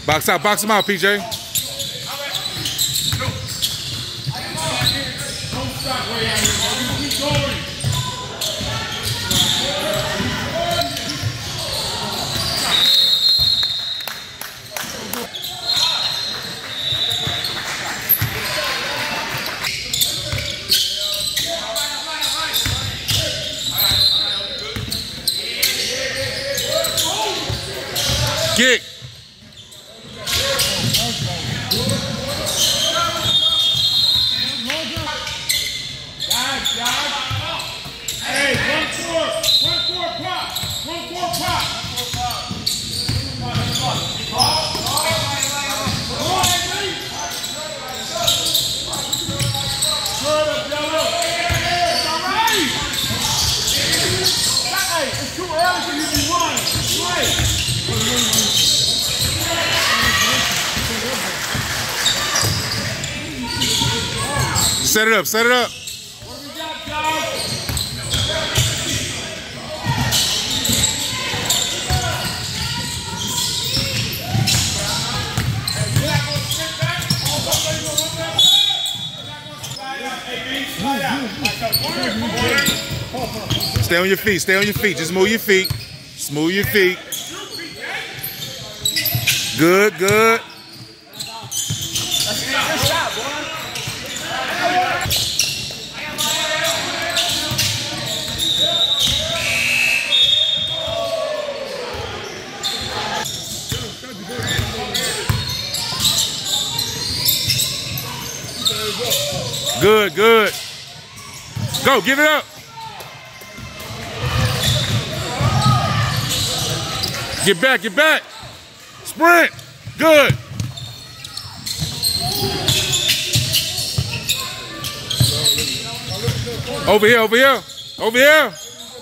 Box him out, PJ. Kick. Hey, 1-4 pop. 1-4 pop. It's too early for you to be running. Set it up, set it up. What do we got, guys? Stay on your feet, stay on your feet. Just move your feet. Smooth your feet. Good, good. Good, good. Go, give it up. Get back, get back. Sprint. Good. Over here, over here. Over here.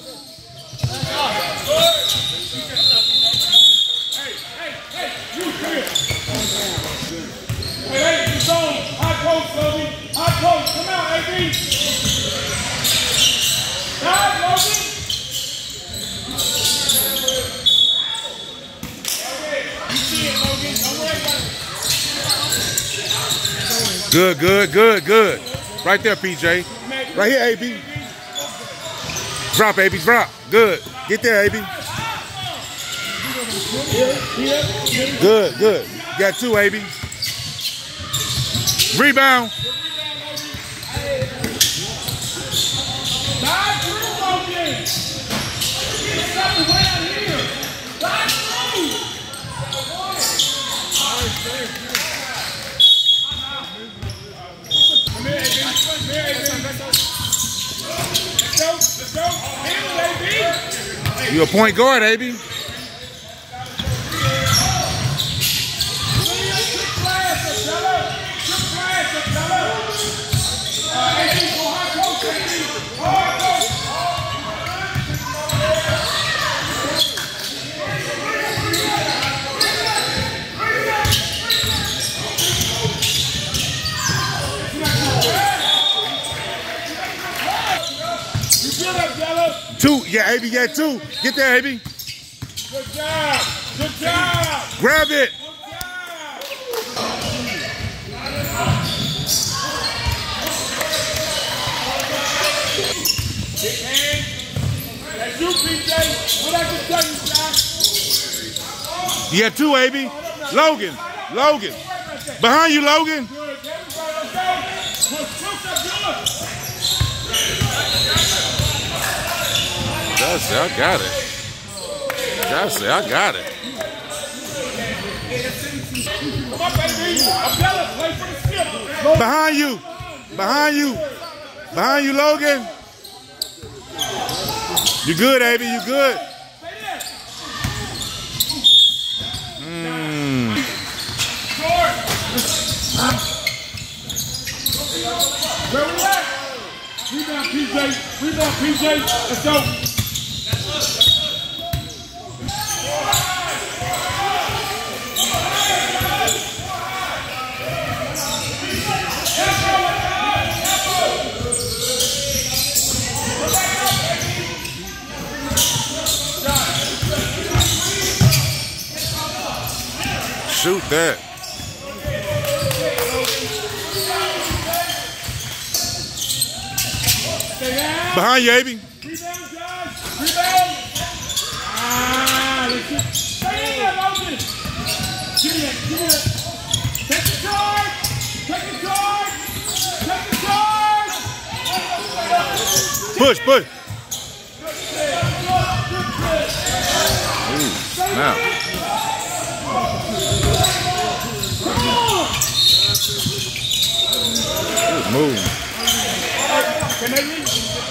Hey, it's on. High post, Logan. High post. Come out, AB. Dive, Logan. You see it, Logan. Don't worry about it. Good, good, good, good. Right there, PJ. Right here, AB. Drop, AB, drop. Good. Get there, AB. Good, good. Got two, AB. Rebound. Dive through, Logan. Get something way out here. Dive through. Come here, AB. Come here, AB. Let's go. Handle, AB. You a point guard, AB. Two, yeah, AB, yeah, two. Get there, AB. Good job. Good job. Grab it. Big hand. That's you, PJ. What I can tell you, Josh? You got two, AB. Logan. Logan. Behind you, Logan. Josh said, I got it. Josh said, I got it. Come on, baby. Abdullah, play for the skip. Behind you. Behind you. Behind you, Logan. You good, AB. You good. Where we at? Rebound, PJ. Rebound, PJ. Let's go. Shoot that. Behind you, Abby. Rebound, Josh. Rebound. Let's get. Stay in there, Logan. Give me that. Give me that. Take the charge. Take the charge. Take the charge. Push, push. Ooh, snap. Good move. Can they reach?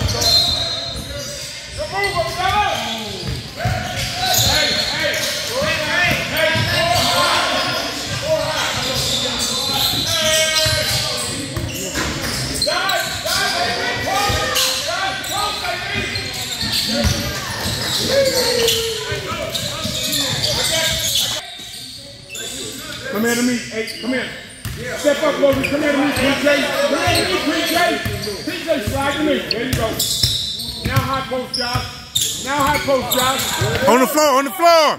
Come here to me. Hey, come here. Step up, Logan. Come here to me, PJ. Come here to me, PJ. PJ, slide to me. There you go. Now high post, Josh. Now high post, Josh. On the floor, on the floor.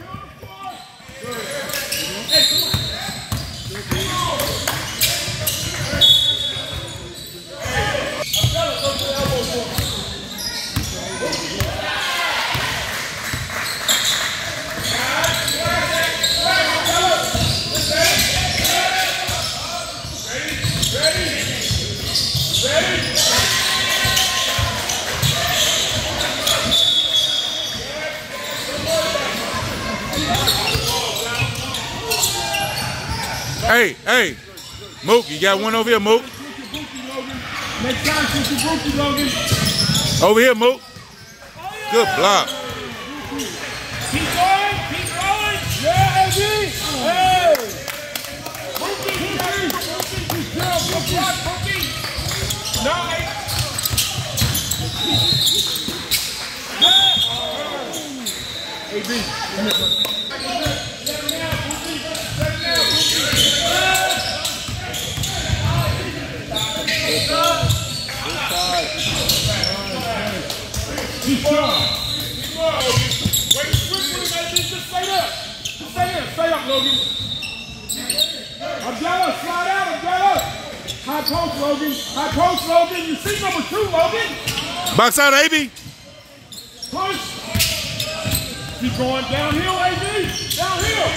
Hey, Mook, you got one over here, Mook. Next time, shoot your booty, Logan. Over here, Mook. Good block. Keep going, keep going. Yeah, AD. Hey. Booty. Good block, Booty. Nice. AD. Keep going. Wait, just stay there. Just stay there. Stay up, Logan. Abdallah, slide out, Abdallah. High post, Logan. High post, Logan. You see number 2, Logan. Box out, AB. Push. Keep going downhill, AB. Downhill.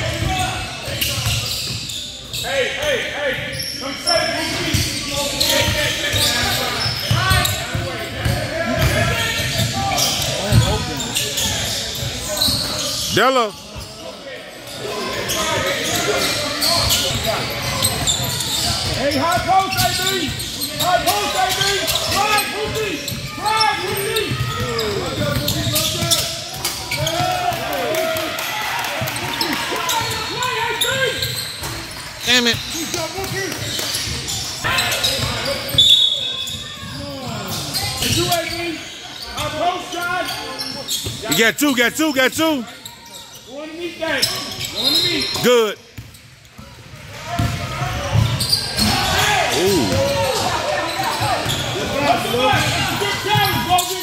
Hey. Come save me. Della. Hey, high post, AB. High post, AB. Slide, Booty. Slide, Booty. Damn it. You, AB. High post, Josh. You got two. Go on the meat day. Go on the meat. Good. Ooh. Good challenge, Logan.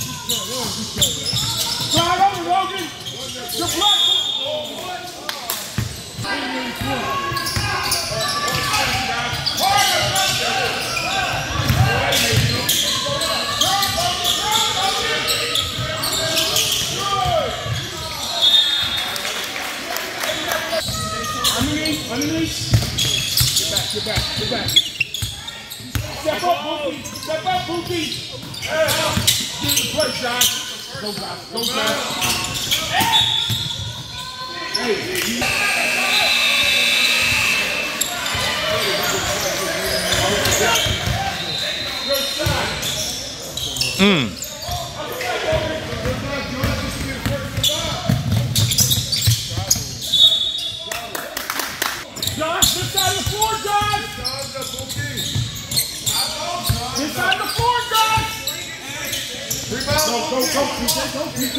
Slide over, Logan. Good block. Underneath. Get back. Step up, Booty. Get the play, Josh. Go, Josh. Hey. Good shot. Josh, this side of the floor, Josh! This side of the floor, Josh! Go, PJ.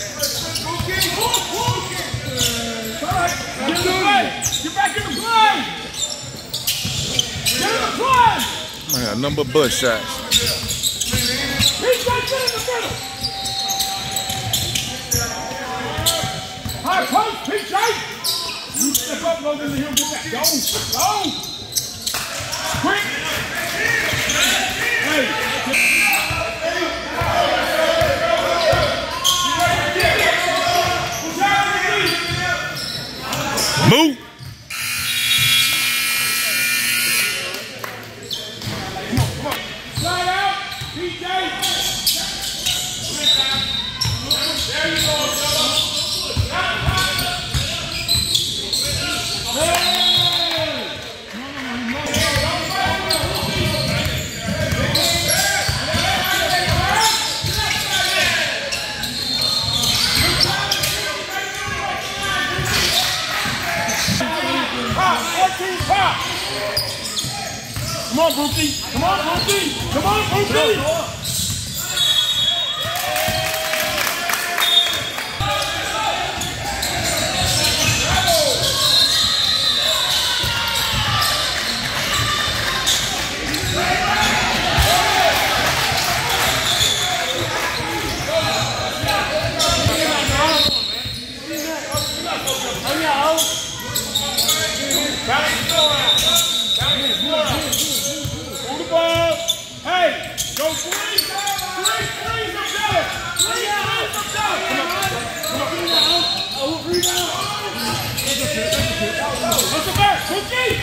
All right, get in the play. Get back in the play. Get in the play. Man, number butt shots. PJ, get in the middle. High post, PJ. You step up, Logan, to him. Get that. Go. Go. Quick. Hey. Move. Slide out. PJ. There you go, Pop! Come on, Bookie! Come on, Bookie! Come on, Bookie! Hey, go three, what's the back? Cookie!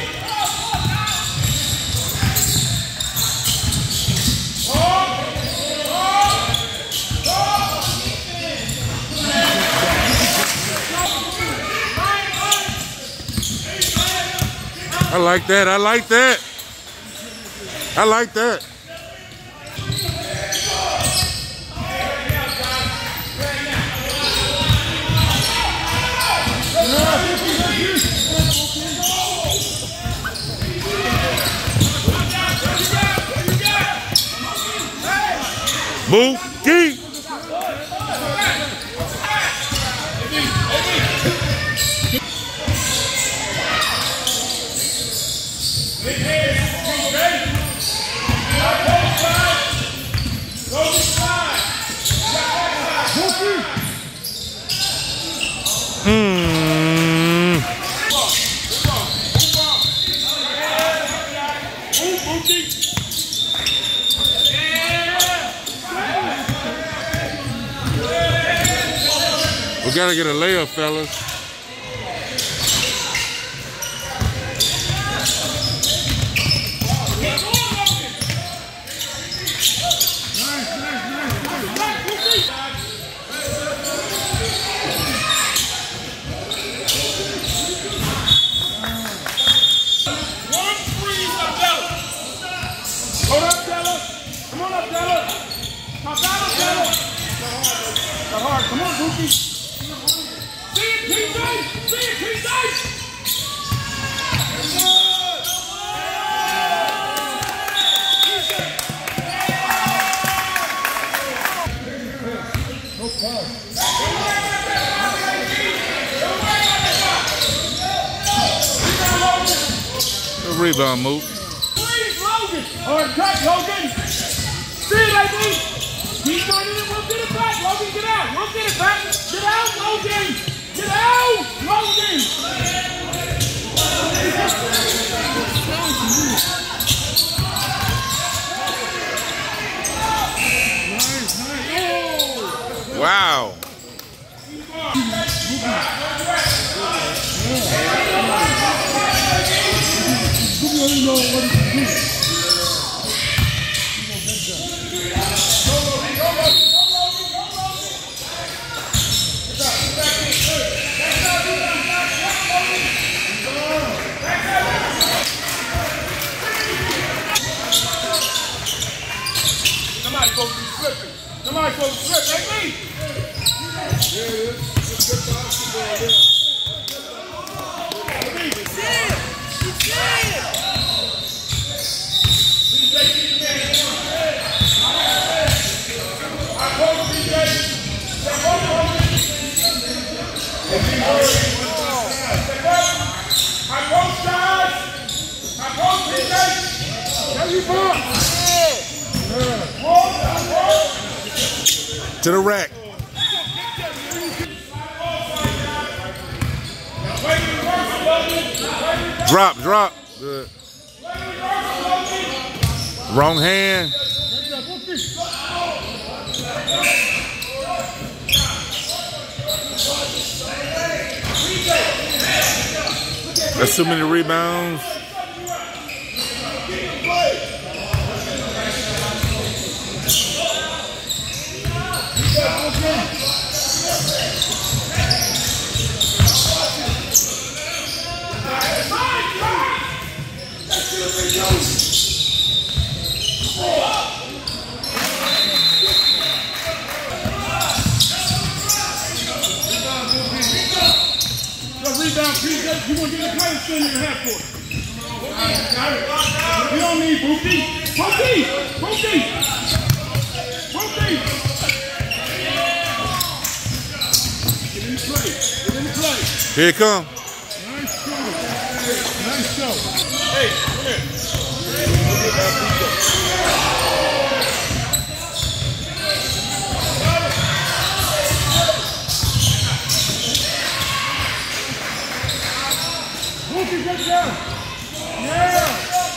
I like that. I like that. I like that. Bookie. We gotta get a layup, fellas. Come on up, Della. Come on, Bookie. See it, PJ. See it, PJ. Good rebound move. Please, Logan. Or cut, Logan. See it, AB. Keep running it. We'll get it back. Logan, get out. We'll get it back. Get out, Logan. Get out, Logan. Wow. Somebody's supposed to be slipping. Somebody's supposed to slip. Ain't me. To the rack. Wait, Drop, drop. Good. Wrong hand. That's too many rebounds. Rebound, PJ. You want to get the play, stand in the half court. You don't need Bookie. Bookie! Bookie! Bookie! Get in the play. Get in the play. Here it come. Nice show. Nice show. Hey, come here. Bookie, good job. Yeah.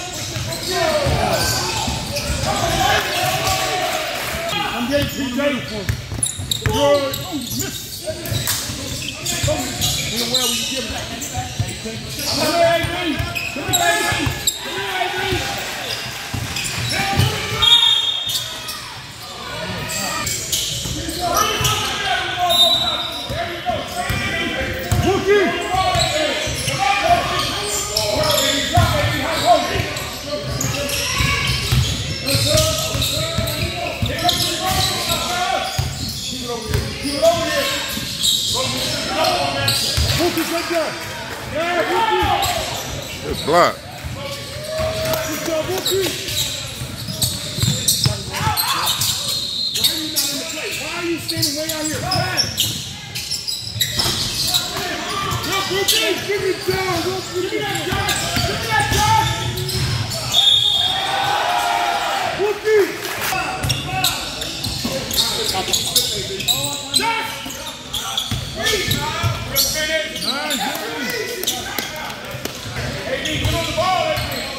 I'm getting PJ. Good. Oh, miss. In the well, will you give it that? Come here, AB. Come here, AB. Come here, AB. Bookie. Good block. Good job, Bookie. Why are you standing way out here? Look, Bookie, give me down. Give me that shot. Give me that shot. Bookie. Shot. Hey, get on the ball,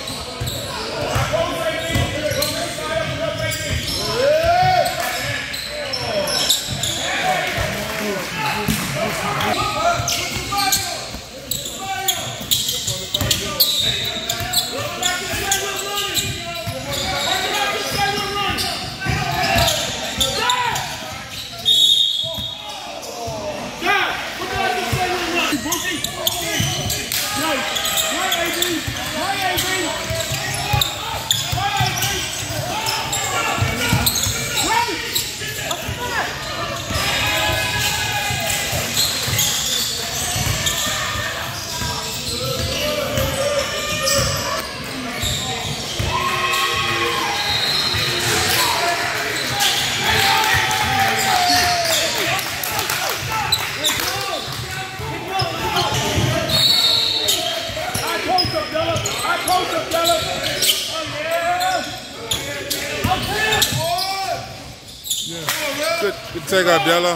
Good take out, Della.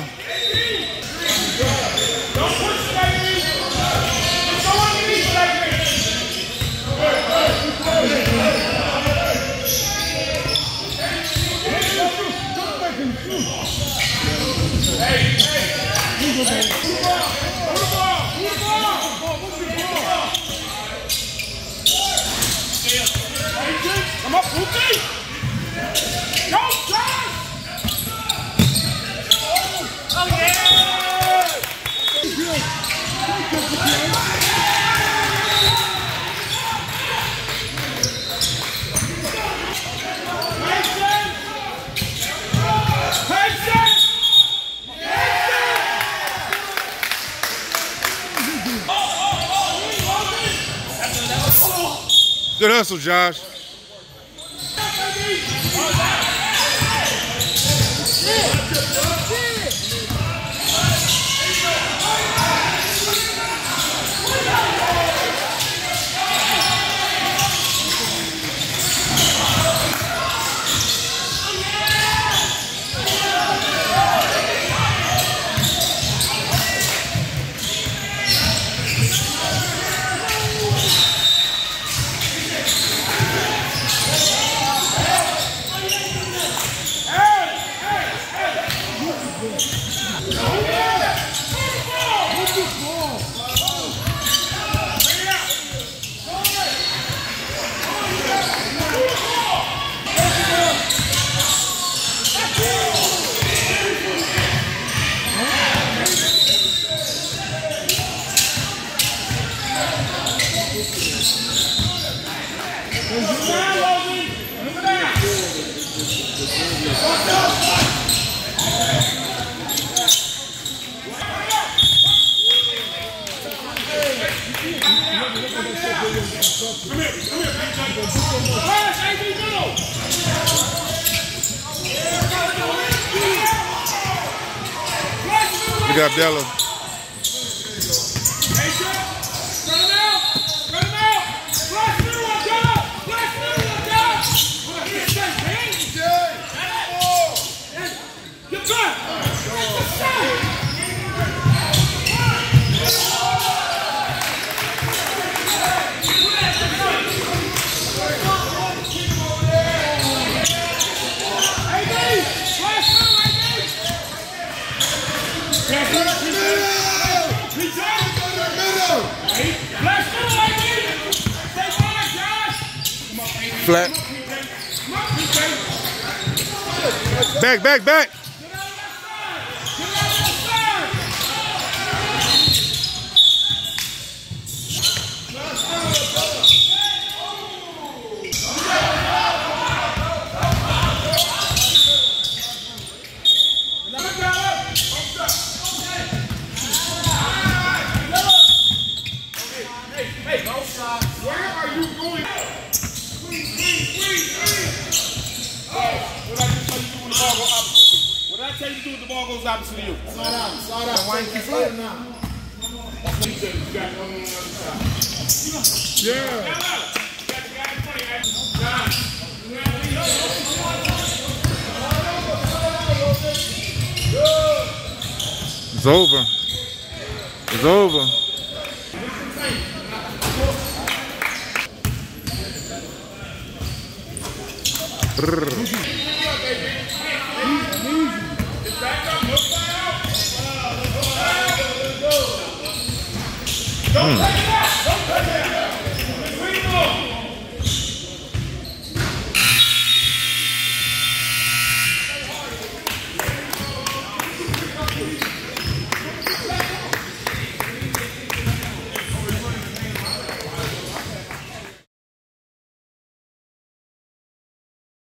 don't push like me. Go on your knees like me. Come up, Bookie! Go, Josh! Oh, yeah! Good hustle, Josh. We got Della. Flat. Back, back, back. What I tell you to do when the ball goes opposite of you? Slide out. Why you keep sliding now? Yeah. It's over. It's over. Don't